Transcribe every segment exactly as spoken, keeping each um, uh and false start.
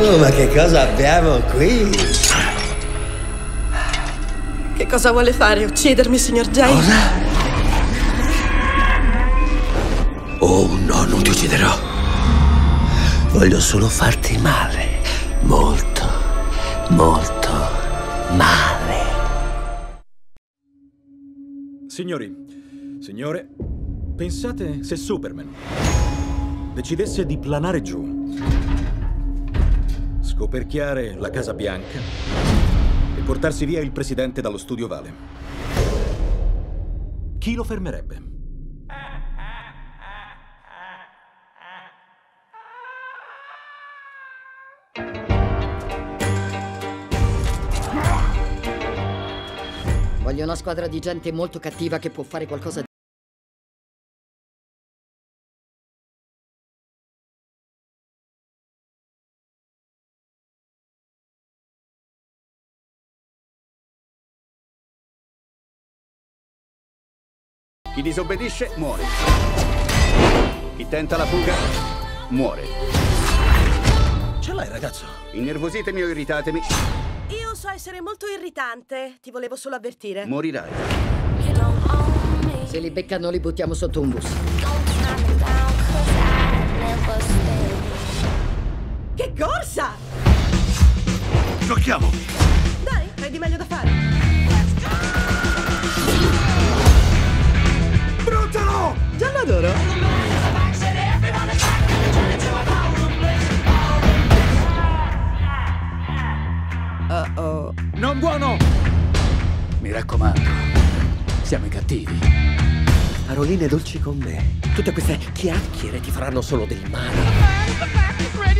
Oh, ma che cosa abbiamo qui? Che cosa vuole fare? Uccidermi, signor J? Cosa? Oh no, non ti ucciderò. Voglio solo farti male. Molto, molto male. Signori, signore, pensate se Superman decidesse di planare giù, scoperchiare la Casa Bianca e portarsi via il presidente dallo studio Vale. Chi lo fermerebbe? Voglio una squadra di gente molto cattiva che può fare qualcosa di... Chi disobbedisce muore. Chi tenta la fuga muore. Ce l'hai, ragazzo? Innervositemi o irritatemi, Io so essere molto irritante. Ti volevo solo avvertire. morirai. Se li beccano li buttiamo sotto un bus. Che corsa! Giochiamo! Dai, hai di meglio da fare. Brucialo! Già lo adoro. Uh-oh. Non buono! Mi raccomando, siamo i cattivi. Paroline dolci con me. Tutte queste chiacchiere ti faranno solo del male.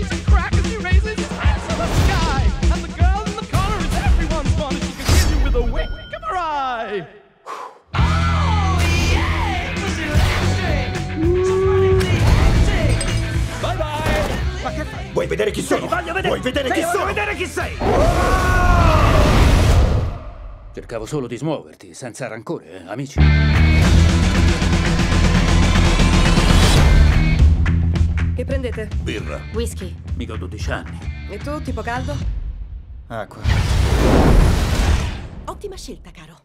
Bye bye! Ma che fai? Vuoi vedere chi sono? Voglio vedere! Vuoi vedere chi sono? Voglio vedere chi sei! Cercavo solo di smuoverti, senza rancore, eh, amici. Che prendete? Birra. Whisky. Mica ho dodici anni. E tu, tipo caldo? Acqua. Ottima scelta, caro.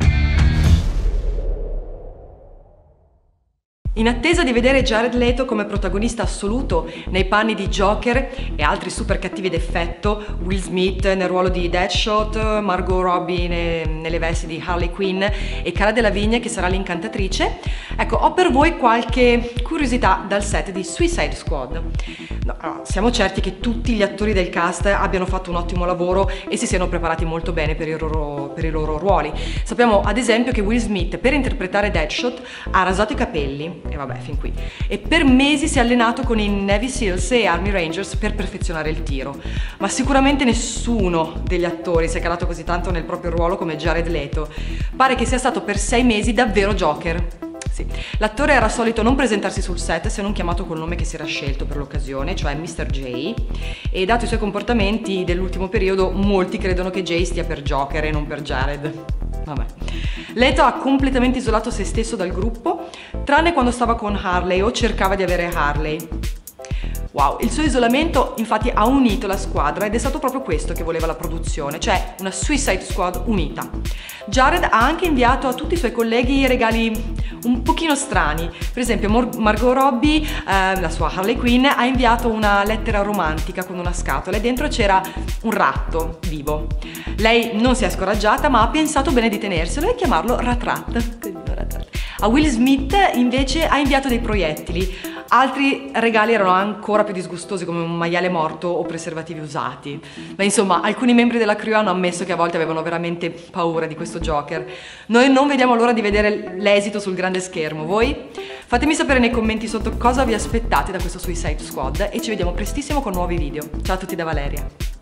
In attesa di vedere Jared Leto come protagonista assoluto nei panni di Joker e altri super cattivi d'effetto, Will Smith nel ruolo di Deadshot, Margot Robbie ne, nelle vesti di Harley Quinn e Cara Delevingne che sarà l'incantatrice, ecco, ho per voi qualche curiosità dal set di Suicide Squad. No, allora, siamo certi che tutti gli attori del cast abbiano fatto un ottimo lavoro e si siano preparati molto bene per i loro, per i loro ruoli. Sappiamo ad esempio che Will Smith per interpretare Deadshot ha rasato i capelli, e vabbè, fin qui, e per mesi si è allenato con i Navy Seals e Army Rangers per perfezionare il tiro, ma sicuramente nessuno degli attori si è calato così tanto nel proprio ruolo come Jared Leto. Pare che sia stato per sei mesi davvero Joker. Sì. L'attore era solito non presentarsi sul set se non chiamato col nome che si era scelto per l'occasione, cioè mister J, e dato i suoi comportamenti dell'ultimo periodo molti credono che J stia per Joker e non per Jared. Vabbè. Leto ha completamente isolato se stesso dal gruppo, tranne quando stava con Harley o cercava di avere Harley. Wow, il suo isolamento infatti ha unito la squadra ed è stato proprio questo che voleva la produzione, cioè una Suicide Squad unita. Jared ha anche inviato a tutti i suoi colleghi regali un pochino strani. Per esempio Margot Robbie, eh, la sua Harley Quinn, ha inviato una lettera romantica con una scatola e dentro c'era un ratto vivo. Lei non si è scoraggiata ma ha pensato bene di tenerselo e chiamarlo Rat-Rat. A Will Smith invece ha inviato dei proiettili. Altri regali erano ancora più disgustosi come un maiale morto o preservativi usati. Ma insomma, alcuni membri della crew hanno ammesso che a volte avevano veramente paura di questo Joker. Noi non vediamo l'ora di vedere l'esito sul grande schermo. Voi? Fatemi sapere nei commenti sotto cosa vi aspettate da questo Suicide Squad e ci vediamo prestissimo con nuovi video. Ciao a tutti da Valeria.